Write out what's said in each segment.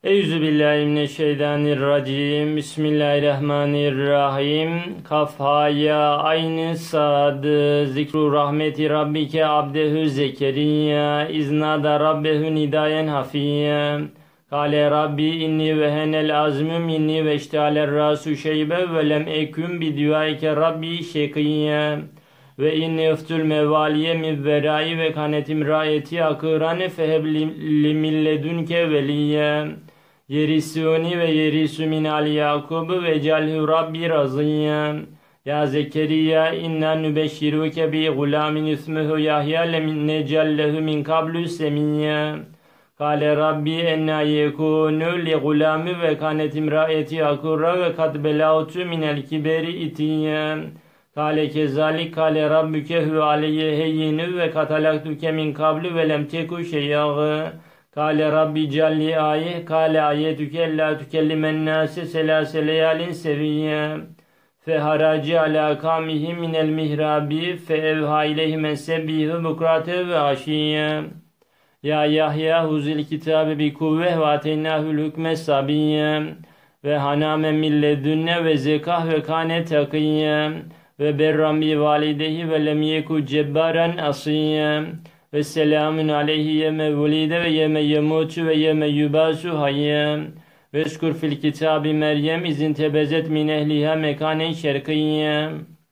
Euzubillahimineşşeytanirracim. Bismillahirrahmanirrahim. Kaf ha ya ayn sad. Zikru rahmeti rabbike abdehu Zekeriya iznada rabbehu nidayen hafiyya. Kale Rabbi inni vehenel azmü minni ve iştaler rasu şeybe ve lem eküm biduaike Rabbi şekiyye. Ve inni öftül mevaliye mivverai ve kanetim raeti akırane fehebli milledünke veliyye. Yerisuni ve yerisu min al Yakub ve celhu Rabbi raziyya. Ya Zekeriya inna nübeşşiruke bi gulamin ismuhu Yahya lemin necellehu min kablu semiyya. Kale Rabbi enna yekunu li gulami ve kanet imraeti akurra ve kad belautu minel kiberi itiyya. Kale kezalik kale Rabbuke hu aleyye heyyinu ve katalaktuke min kablu ve lem teku şeyyağı. Kale Rabbi calli ayet, kale ayetüke la tükellimen nase selase leyalin seviyye. Fe haraci ala kamihim minel mihrabi fe evha ileyhimen sebbihu bukrate ve aşiyye. Ya Yahya huzil kitabe bi kuvve ve ateynahül hükme sabiyye. Ve haname milledünne ve zekah ve kane takiyye. Ve berram bi validehi ve lem yeku cebbaran asiyye. Ve selamun aleyhi yeme vulide ve yeme yemutu ve yeme yubasu hayye. Ve eskur fil kitabi Meryem izin tebezet min ehliha mekanen şerkiyye.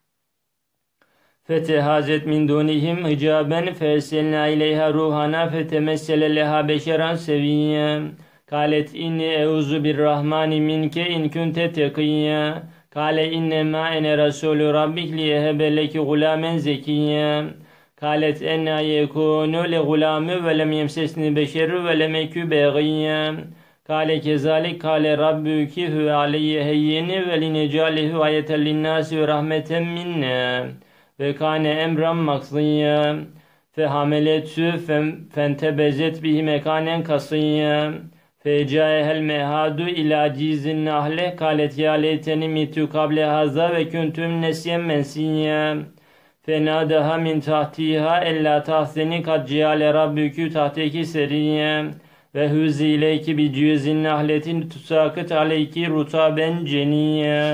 Fetehazet min dunihim hicaben feselna ileyha ruhana fetemessele leha beşeran seviyye. Kalet inni euzu birrahmani minke in kunte tekiyye. Kale innema ene rasulü rabbik liyehebeleki gulamen zekiyye. Kalet enna yekunu li gulami ve lem yemsesni beşeru ve lem ekü beğiyye. Kale kezalik kale rabbuki hu aleyye heyyini ve linecalihu ayeten linnâsi ve rahmeten minne. Ve kâne emran maksiyye. Fehameletü fentebezet bihi mekanen kasiyye. Fecâehel mehadu ila cizin nahle. Kalet ya leyteni mitu kable haza ve küntüm nesyen mensiyye. Fenadaha min tahtiha ella tahseni kad cihale rabbükü tahteki seriyye. Ve hüzi ileyki bi cüzin nahletin tusakıt aleyki rutaben ceniyye.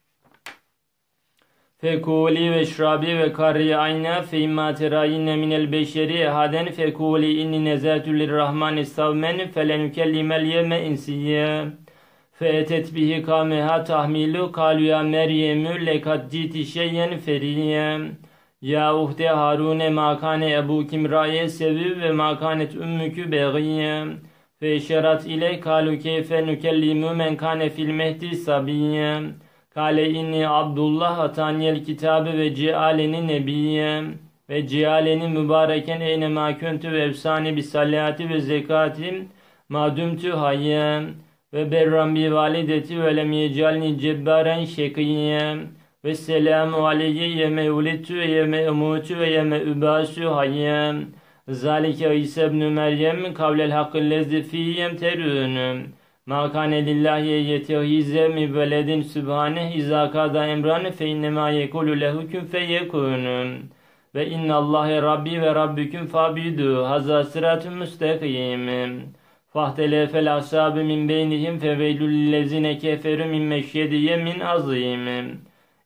Fekuli ve şrabi ve karri ayna fe imma terayinne minel beşeri ehaden fekuli inni nezatü lirrahmani savmen felenükellimel yeme insiyye. Feetet bihi kameha tahmilu kalu ya Meryemü lekad citi şeyyen feriyye. Ya uhde Harune makane ebu kimraye sevi ve makanet ümmükü beğiyye. Fe işaret ile kalu keyfe nükellimu men kane fil mehdi sabiyye. Kale inni Abdullah ataniyel kitabı ve cealeni nebiyye. Ve cealeni mübareken eyne ma kuntu ve efsane bis salati ve zekatim madumtu hayye. Ve berram bi valideti ve lem yecalni cebbaren şekiyye. Ve selamu aleyye yeme ulitu ve yeme emutu ve yeme übasu hayye. Zalike İsa ibn Meryem kavlel hakkı lezzi fiyyem terünüm. Ma kâne lillahi yetehize mi veledin sübhane izâ kâda emrâne fe innemâ yekulü lehu kün feyekûnüm. Ve innallâhe rabbi ve rabbüküm fabidû hazâ sıratun müstakîm. Fahtelefel asâbı min beynihim feveylüllezine keferü min meşyediye min azîm.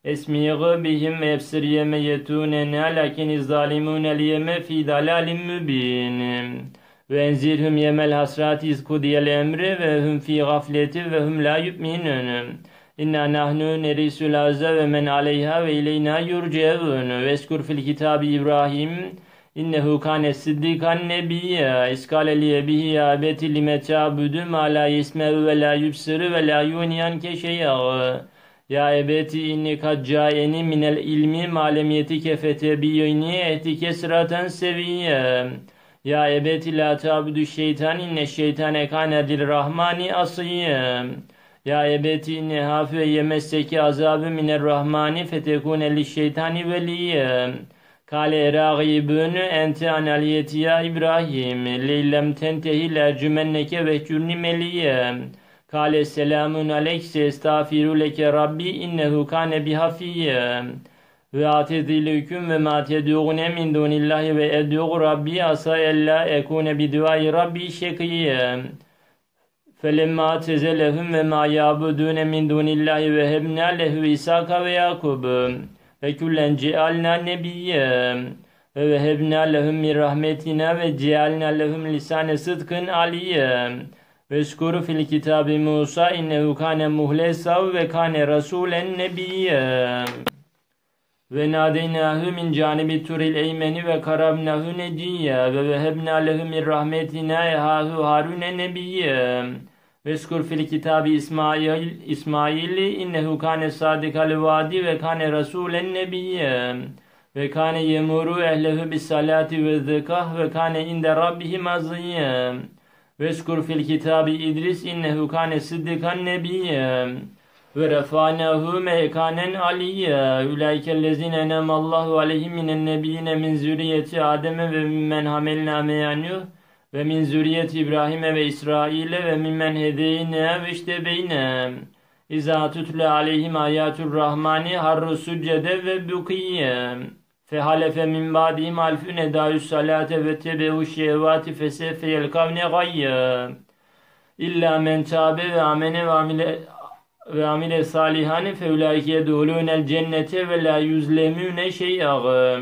Esmiği bihim ve efsiriyeme yetûnene lakin zâlimûne liyeme fî dalâlim mübîn. Ve enzirhum yemel hasrati izkudiyel emri ve hum fi gafleti ve hum la yu'minun. İnna nahnu nerisul azza ve men aleyha ve ileyna yurceun. Ve eskur fil kitabı İbrahim innehu kâne siddikan nebiyya. İskâle liye bihi ya beti lime ta'budu ma la yesme'u ve la yubsiru ve la yuniyan keşeyyağı. Ya ebeti inni kad caeni minel ilmi malemiyetike fetebiyini ehtike sıraten seviyye. Ya ebeti la ta'budu şeytan inne şeytane kâne dilrahmani asiyye. Ya ebeti inne hafi yemesseki azabı minerrahmani fetekûne lişşeytani veliyye. Kale erâgîbûnü ente analiyeti ya İbrahim. Leylem tentehi lercümenneke vehcurni meliyye. Kale selamun aleyke estağfiru leke rabbi innehu kâne bihafiyye. Ve atezilüküm ve ma tedûne min dunillahi ve edû rabbi asa ella ekûne biduâi rabbi şekiyye. فَلَمَّا اَعْتَزَلَهُمْ وَمَا يَعْبُدُونَ مِنْ دُونِ اللّٰهِ وَهَبْنَا لَهُ إِسْحَاقَ وَيَعْقُوبَ وَكُلًّا جَعَلْنَا نَبِيًّا وَوَهَبْنَا لَهُم مِّن رَّحْمَتِنَا وَجَعَلْنَا لَهُمْ لِسَانَ صِدْقٍ عَلِيًّا وَاذْكُرْ فِي الْكِتَابِ مُوسَىٰ إِنَّهُ كَانَ مُخْلَصًا وَكَانَ رَسُولًا نَبِيًّا وَنَادَيْنَاهُ مِنْ جَانِبِ الطُّورِ الْأَيْمَنِ وَقَرَّبْنَاهُ نَجِيًّا وَوَهَبْنَا لَهُ مِنْ رَحْمَتِنَا أَخَاهُ هَارُونَ نَبِيًّا وَاذْكُرْ فِي الْكِتَابِ إِسْمَاعِيلَ إِنَّهُ كَانَ صَادِقَ الْوَعْدِ وَكَانَ رَسُولًا نَبِيًّا وَكَانَ يَأْمُرُ أَهْلَهُ بِالصَّلَاةِ وَالزَّكَاةِ وَكَانَ عِندَ رَبِّهِ مَرْضِيًّا وَاذْكُرْ فِي الْكِتَابِ إِدْرِيسَ إِنَّهُ كَانَ صِدِّيقًا نَبِيًّا وَرَفَعْنَاهُ مَكَانًا عَلِيًّا أُولَٰئِكَ الَّذِينَ أَنْعَمَ اللّٰهُ عَلَيْهِم مِّنَ النَّبِيِّينَ مِنْ ذُرِّيَّةِ آدَمَ وَمِمَّنْ حَمَلْنَا مَعَ نُوحٍ وَمِنْ ذُرِّيَّةِ إِبْرَاهِيمَ وَإِسْرَائِيلَ وَمِمَّنْ هَدَيْنَا وَاجْتَبَيْنَا إِذَا تُتْلَىٰ عَلَيْهِمْ آيَاتُ الرَّحْمَٰنِ خَرُّوا سُجَّدًا وَبُكِيًّا فَخَلَفَ مِنْ بَعْدِهِمْ خَلْفٌ أَضَاعُوا الصَّلَاةَ وَاتَّبَعُوا الشَّهَوَاتِ فَسَوْفَ يَلْقَوْنَ غَيًّا إِلَّا مَنْ تَابَ وَآمَنَ وَعَمِلَ صَالِحًا فَأُولَٰئِكَ يَدْخُلُونَ الْجَنَّةَ وَلَا يُظْلَمُونَ شَيْئًا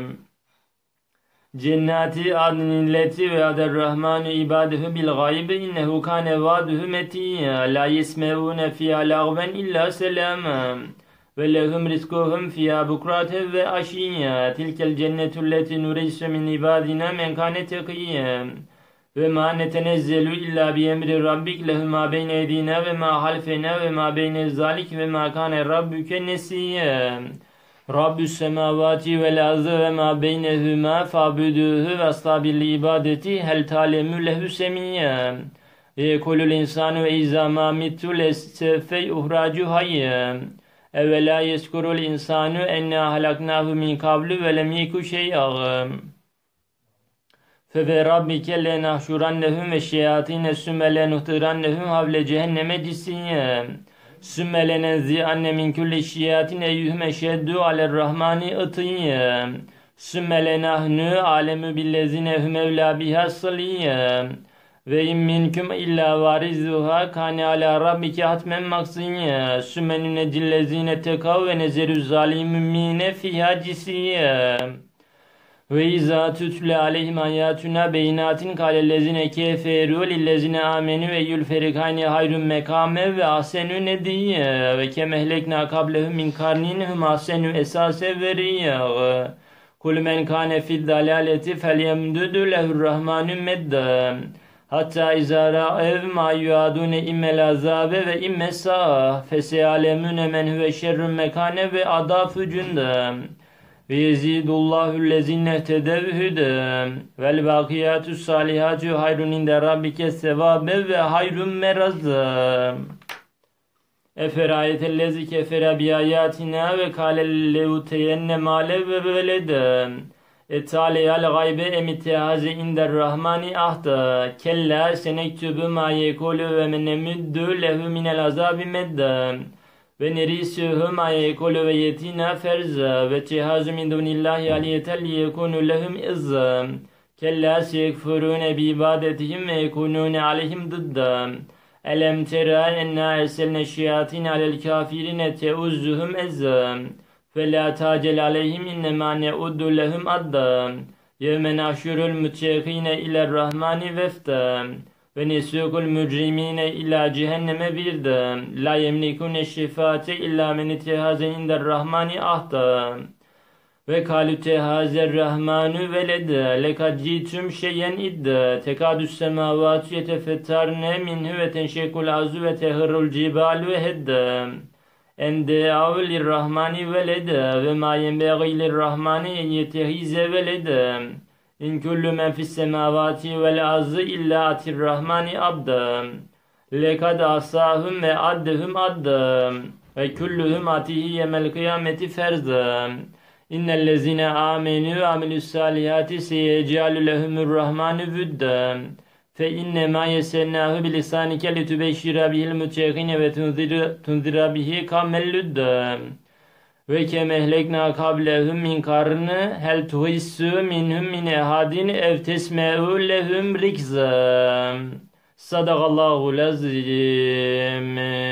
جَنَّاتِ عَدْنٍ الَّتِي وَعَدَ الرَّحْمَٰنُ عِبَادَهُ بِالْغَيْبِ إِنَّهُ كَانَ وَعْدُهُ مَأْتِيًّا لَا يَسْمَعُونَ فِيهَا لَغْوًا إِلَّا سَلَامًا وَلَهُمْ رِزْقُهُمْ فِيهَا بُكْرَةً وَعَشِيًّا تِلْكَ الْجَنَّةُ الَّتِي نُورِثُ مِنْ عِبَادِنَا مَنْ كَانَ تَقِيًّا وَمَا نَتَنَزَّلُ إِلَّا بِأَمْرِ رَبِّكَ لَهُ مَا بَيْنَ أَيْدِينَا وَمَا خَلْفَنَا وَمَا بَيْنَ ذَلِكَ وَمَا كَانَ رَبُّكَ نَسِيًّا رَبُّ السَّمَاوَاتِ وَالْأَرْضِ وَمَا بَيْنَهُمَا فَاعْبُدْهُ وَاصْطَبِرْ لِعِبَادَتِهِ هَلْ تَعْلَمُ لَهُ سَمِيًّا يَقُولُ الْإِنسَانُ أَإِذَا مَا مِتُّ لَسَوْفَ أُخْرَجُ حَيًّا أَوَلَا يَذْكُرُ الْإِنسَانُ أَنَّا خَلَقْنَاهُ مِنْ قَبْلُ وَلَمْ يَكُ شَيْئًا فَوَرَبِّكَ لَنَحْشُرَنَّهُمْ وَالشَّيَاطِينَ ثُمَّ لَنُحْضِرَنَّهُمْ حَوْلَ جَهَنَّمَ جِثِيًّا ثُمَّ لَنَنزِعَنَّ مِنْ كُلِّ شِيَّاطٍ أَيُّهُمْ أَشَدُّ عَلَى الرَّحْمَٰنِ عِتِيًّا ثُمَّ لَنَحْنُ أَعْلَمُ بِالَّذِينَ هُمْ أَوْلَىٰ بِهَا صِلِيًّا وَإِن مِّنكُمْ إِلَّا وَارِدُهَا كَانَ عَلَىٰ رَبِّكَ حَتْمًا مَّقْضِيًّا ثُمَّ نُنَجِّي الَّذِينَ اتَّقَوْا وَنَذَرُ الظَّالِمِينَ فِيهَا جِثِيًّا وَإِذَا تُتْلَىٰ عَلَيْهِمْ آيَاتُنَا بَيِّنَاتٍ قَالَ الَّذِينَ كَفَرُوا لِلَّذِينَ آمَنُوا أَيُّ الْفَرِيقَيْنِ خَيْرٌ مَّقَامًا وَأَحْسَنُ نَدِيًّا وَكَمْ أَهْلَكْنَا قَبْلَهُم مِّن قَرْنٍ هُمْ أَحْسَنُ أَثَاثًا وَرِئْيًا قُلْ مَنْ كَانَ فِي الضَّلَالَةِ فَلْيَمْدُدْ لَهُ الرَّحْمَٰنُ مَدًّا حَتَّىٰ إِذَا رَأَوْا مَا يُوعَدُونَ إِمَّا الْعَذَابَ وَإِمَّا السَّاعَةَ فَسَيَعْلَمُونَ مَنْ هُوَ شَرٌّ مَّكَانًا وَأَضْعَفُ جُندًا وَيَزِيدُ اللّٰهُ الَّذِينَ اهْتَدَوْا هُدًى وَالْبَاقِيَاتُ الصَّالِحَاتُ خَيْرٌ عِندَ رَبِّكَ ثَوَابًا وَخَيْرٌ مَّرَدًّا أَفَرَأَيْتَ الَّذِي كَفَرَ بِآيَاتِنَا وَقَالَ لَأُوتِيَنَّ مَالًا وَوَلَدًا أَطَّلَعَ الْغَيْبَ أَمِ اتَّخَذَ عِندَ الرَّحْمَٰنِ عَهْدًا كَلَّا سَنَكْتُبُ مَا يَقُولُ وَنَمُدُّ لَهُ مِنَ الْعَذَابِ مَدًّا وَنُرِثُهُ مَا يَقُولُ وَيَأْتِينَا فَرْدًا وَاتَّخَذُوا مِن دُونِ اللّٰهِ آلِهَةً لِيَكُونُوا لَهُمْ عِزًّا كَلَّا سَيَكْفُرُونَ بِعِبَادَتِهِمْ وَيَكُونُونَ عَلَيْهِمْ ضِدًّا أَلَمْ تَرَ أَنَّا أَرْسَلْنَا الشَّيَاطِينَ عَلَى الْكَافِرِينَ تَؤُزُّهُمْ أَزًّا فَلَا تَعْجَلْ عَلَيْهِمْ إِنَّمَا نَعُدُّ لَهُمْ عَدًّا يَوْمَ نَحْشُرُ الْمُتَّقِينَ إِلَى الرَّحْمَٰنِ وَفْدًا وَنَسُوقُ الْمُجْرِمِينَ إِلَىٰ جَهَنَّمَ وِرْدًا لَا يَمْلِكُونَ الشَّفَاعَةَ إِلَّا مَنِ اتَّخَذَ عِندَ الرَّحْمَٰنِ عَهْدًا وَقَالُوا اتَّخَذَ الرَّحْمَٰنُ وَلَدًا لَقَدْ جِئْتُمْ شَيْئًا إِدًّا تَكَادُ السَّمَاوَاتُ يَتَفَطَّرْنَ مِنْهُ وَتَنشَقُّ الْأَرْضُ وَتَخِرُّ الْجِبَالُ هَدًّا أَن دَعَوْا لِلرَّحْمَٰنِ وَلَدًا وَمَا يَنبَغِي لِلرَّحْمَٰنِ أَن يَتَّخِذَ وَلَدًا إِن كُلُّ مَن فِي السَّمَاوَاتِ وَالْأَرْضِ إِلَّا آتِي الرَّحْمَٰنِ عَبْدًا لَقَدْ أَحْصَاهُمْ وَعَدَّهُمْ عَدًّا وَكُلُّهُمْ آتِيهِ يَوْمَ الْقِيَامَةِ فَرْدًا إِنَّ الَّذِينَ آمَنُوا وَعَمِلُوا الصَّالِحَاتِ سَيَجْعَلُ لَهُمُ الرَّحْمَٰنُ وُدًّا فَإِنَّمَا يَسَّرْنَاهُ بِلِسَانِكَ لِتُبَشِّرَ بِهِ الْمُتَّقِينَ وَتُنذِرَ بِهِ قَوْمًا لُدًّا وَكَمْ أَهْلَكْنَا قَبْلَهُم مِّن قَرْنٍ هَلْ تُحِسُّ مِنْهُم مِّنْ أَحَدٍ أَوْ تَسْمَعُ لَهُمْ رِكْزًا Sadakallahul azim.